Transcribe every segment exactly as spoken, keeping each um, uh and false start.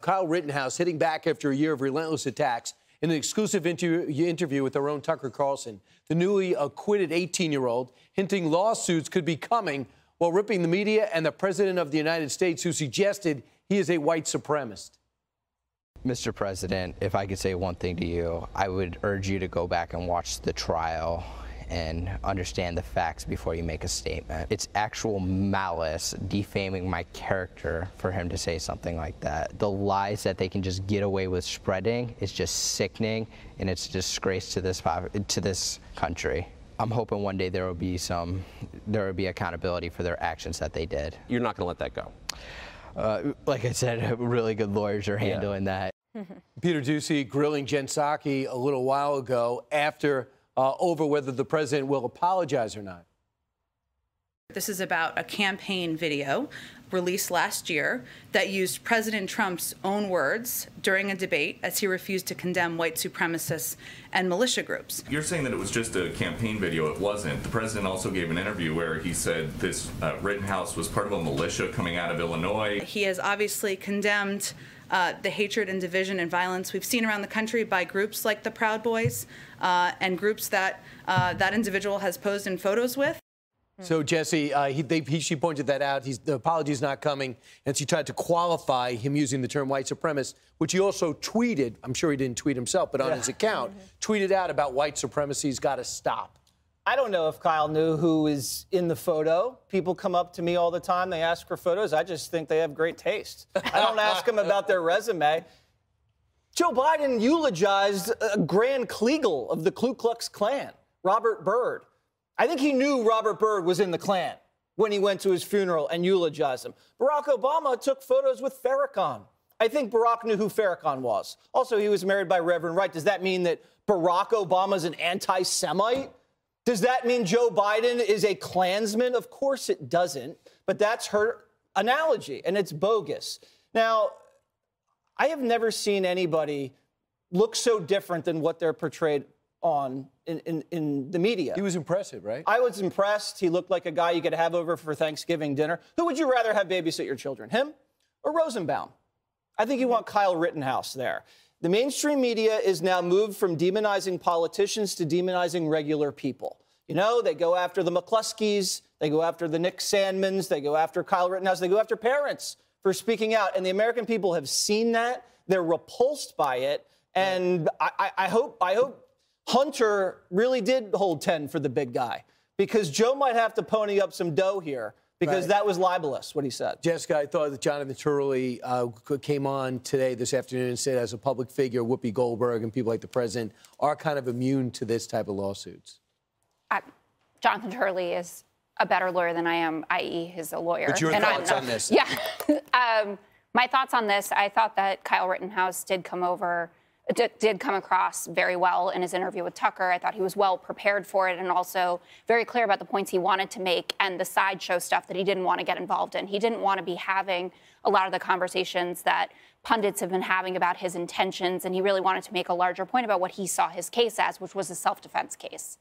Kyle Rittenhouse hitting back after a year of relentless attacks in an exclusive inter interview with our own Tucker Carlson. The newly acquitted eighteen-year-old hinting lawsuits could be coming while ripping the media and the President of the United States, who suggested he is a white supremacist. Mister President, if I could say one thing to you, I would urge you to go back and watch the trial and understand the facts before you make a statement. It's actual malice, defaming my character for him to say something like that. The lies that they can just get away with spreading is just sickening, and it's a disgrace to this to this country. I'm hoping one day there will be some, there will be accountability for their actions that they did. You're not going to let that go. Uh, like I said, really good lawyers are handling yeah. that. Peter Doocy grilling Jen Psaki a little while ago after uh, over whether the president will apologize or not. This is about a campaign video released last year that used President Trump's own words during a debate as he refused to condemn white supremacists and militia groups. You're saying that it was just a campaign video. It wasn't. The president also gave an interview where he said this uh, Rittenhouse was part of a militia coming out of Illinois. He has obviously condemned uh, the hatred and division and violence we've seen around the country by groups like the Proud Boys uh, and groups that uh, that individual has posed in photos with. So, Jesse, uh, he, they, he, she pointed that out. He's, the apology's not coming, and she tried to qualify him using the term white supremacist, which he also tweeted. I'm sure he didn't tweet himself, but on yeah. his account, mm-hmm. tweeted out about white supremacy's got to stop. I don't know if Kyle knew who is in the photo. People come up to me all the time. They ask for photos. I just think they have great taste. I don't ask them about their resume. Joe Biden eulogized a Grand Kleagle of the Ku Klux Klan, Robert Byrd. I think he knew Robert Byrd was in the Klan when he went to his funeral and eulogized him. Barack Obama took photos with Farrakhan. I think Barack knew who Farrakhan was. Also, he was married by Reverend Wright. Does that mean that Barack Obama's an anti-Semite? Does that mean Joe Biden is a Klansman? Of course it doesn't, but that's her analogy, and it's bogus. Now, I have never seen anybody look so different than what they're portrayed on in, in, in the media. He was impressive, right? I was impressed. He looked like a guy you could have over for Thanksgiving dinner. Who would you rather have babysit your children, him or Rosenbaum? I think you want Kyle Rittenhouse there. The mainstream media is now moved from demonizing politicians to demonizing regular people. You know, they go after the McCluskeys, they go after the Nick Sandmans, they go after Kyle Rittenhouse, they go after parents for speaking out. And the American people have seen that. They're repulsed by it. And I, I, I hope, I hope Hunter really did hold ten for the big guy, because Joe might have to pony up some dough here, because right. that was libelous, what he said. Jessica, I thought that Jonathan Turley uh, came on today, this afternoon, and said as a public figure, Whoopi Goldberg and people like the president are kind of immune to this type of lawsuits. I, Jonathan Turley is a better lawyer than I am, that is he's a lawyer. But your and thoughts I'm, on this? Yeah. um, my thoughts on this, I thought that Kyle Rittenhouse did come over did come across very well in his interview with Tucker. I thought he was well prepared for it and also very clear about the points he wanted to make and the sideshow stuff that he didn't want to get involved in. He didn't want to be having a lot of the conversations that pundits have been having about his intentions, and he really wanted to make a larger point about what he saw his case as, which was a self-defense case.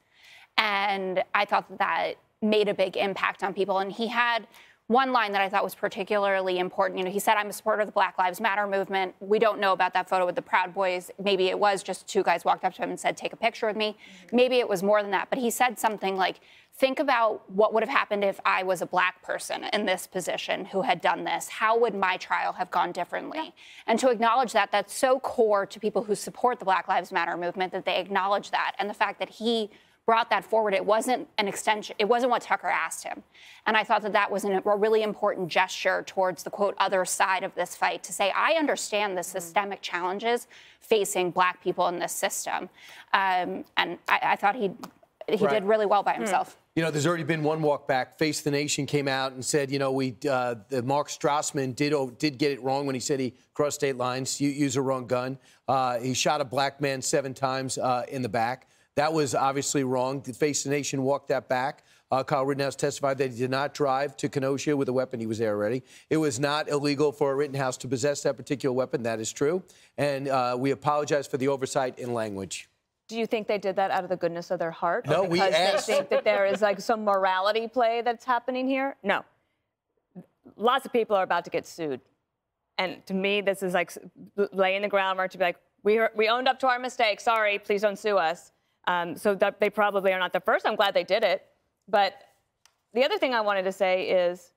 And I thought that that made a big impact on people. And he had one line that I thought was particularly important. You know, he said, I'm a supporter of the Black Lives Matter movement. We don't know about that photo with the Proud Boys. Maybe it was just two guys walked up to him and said, take a picture with me. Maybe it was more than that. But he said something like, think about what would have happened if I was a black person in this position who had done this. How would my trial have gone differently? Yeah. And to acknowledge that, that's so core to people who support the Black Lives Matter movement, that they acknowledge that. And the fact that he brought that forward. It wasn't an extension. It wasn't what Tucker asked him. And I thought that that was an, a really important gesture towards the, quote, other side of this fight, to say, I understand the systemic challenges facing black people in this system. Um, and I, I thought he, he right. did really well by himself. You know, there's already been one walk back. Face the Nation came out and said, you know, we uh, the Mark Strassman did oh, did get it wrong when he said he crossed state lines, used a wrong gun. Uh, he shot a black man seven times uh, in the back. That was obviously wrong. The Face the Nation walked that back. Uh, Kyle Rittenhouse testified that he did not drive to Kenosha with a weapon. He was there already. It was not illegal for Rittenhouse to possess that particular weapon. That is true. And uh, we apologize for the oversight in language. Do you think they did that out of the goodness of their heart? No, or we because asked. they think that there is like some morality play that's happening here? No. Lots of people are about to get sued. And to me, this is like laying the groundwork to be like, we, are, we owned up to our mistake. Sorry, please don't sue us. Um, so that they probably are not the first. I'm glad they did it. But the other thing I wanted to say is,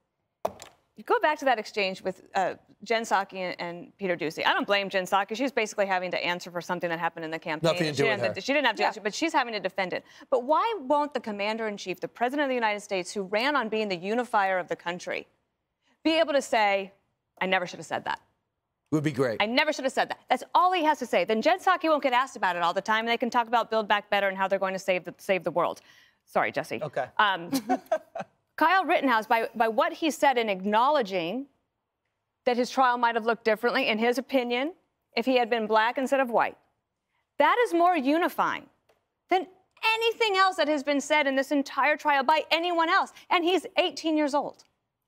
you go back to that exchange with uh, Jen Psaki and, and Peter Doocy. I don't blame Jen Psaki. She's basically having to answer for something that happened in the campaign. Nothing to she do with her. She didn't have to Yeah. answer, but she's having to defend it. But why won't the commander-in-chief, the president of the United States, who ran on being the unifier of the country, be able to say, I never should have said that? Would be great. I never should have said that. That's all he has to say. Then Jen Psaki won't get asked about it all the time, and they can talk about Build Back Better and how they're going to save the, save the world. Sorry, Jesse. Okay. Um, Kyle Rittenhouse, by, by what he said in acknowledging that his trial might have looked differently, in his opinion, if he had been black instead of white, that is more unifying than anything else that has been said in this entire trial by anyone else. And he's eighteen years old.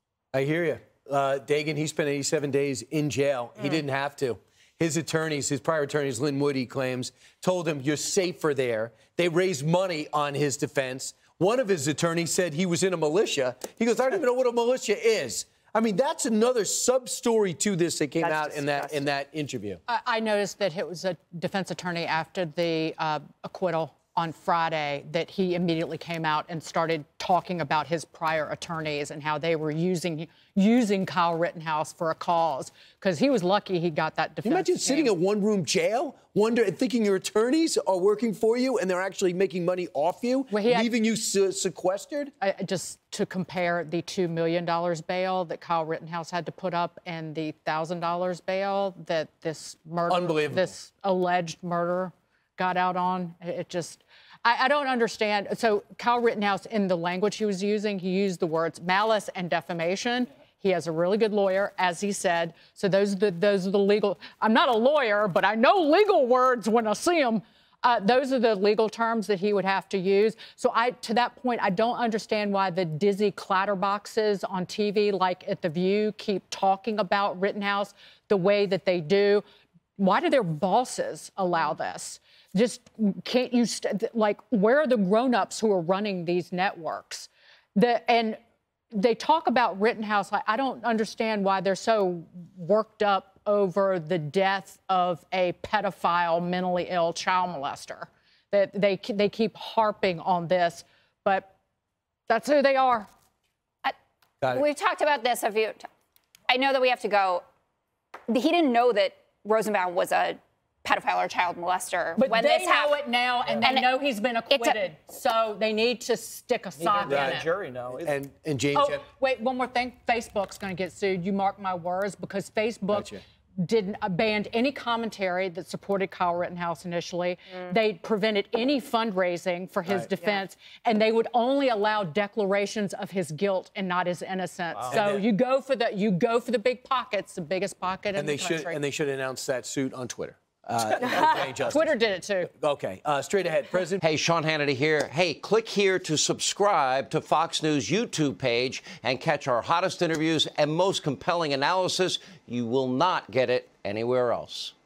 I hear you. Uh, Dagan, he spent eighty-seven days in jail. He Mm. didn't have to. His attorneys, his prior attorneys, Lynn Wood, he claims, told him you're safer there. They raised money on his defense. One of his attorneys said he was in a militia. He goes, I don't even know what a militia is. I mean, that's another sub-story to this that came That's out in that disgusting. in that interview. I, I noticed that it was a defense attorney after the uh, acquittal on Friday that he immediately came out and started talking about his prior attorneys and how they were using using Kyle Rittenhouse for a cause, because he was lucky he got that defense. Can you imagine sitting in a one-room jail, wonder, thinking your attorneys are working for you and they're actually making money off you, Well, he had- leaving you se- sequestered? I, just to compare the two million dollars bail that Kyle Rittenhouse had to put up and the one thousand dollars bail that this murder, Unbelievable. this alleged murder got out on, it just, I, I don't understand. So Kyle Rittenhouse, in the language he was using, he used the words malice and defamation. He has a really good lawyer, as he said. So those are the, those are the legal, I'm not a lawyer, but I know legal words when I see them. Uh, those are the legal terms that he would have to use. So I, to that point, I don't understand why the dizzy clatterboxes on T V, like at The View, keep talking about Rittenhouse the way that they do. Why do their bosses allow this? Just can't you, st- like, where are the grown-ups who are running these networks? The, and they talk about Rittenhouse. Like, I don't understand why they're so worked up over the death of a pedophile, mentally ill child molester. That they they keep harping on this, but that's who they are. Got it. We've talked about this a few times. I know that we have to go. He didn't know that Rosenbaum was a pedophile or child molester But when they this know happened. it now, and they And know he's been it's a- acquitted. So they need to stick a sock in Neither did it. the jury know. And, and James, Oh, yeah, wait, one more thing. Facebook's going to get sued. You mark my words, because Facebook Gotcha. didn't uh, banned any commentary that supported Kyle Rittenhouse initially. Mm. They prevented any fundraising for his Right. defense, and they would only allow declarations of his guilt and not his innocence. So And then- you go for the you go for the big pockets, the biggest pocket in and they the should country. and they should announce that suit on Twitter. Uh, Jane Justice. Twitter did it too. Okay, uh, straight ahead, President. Hey, Sean Hannity here. Hey, click here to subscribe to Fox News YouTube page and catch our hottest interviews and most compelling analysis. You will not get it anywhere else.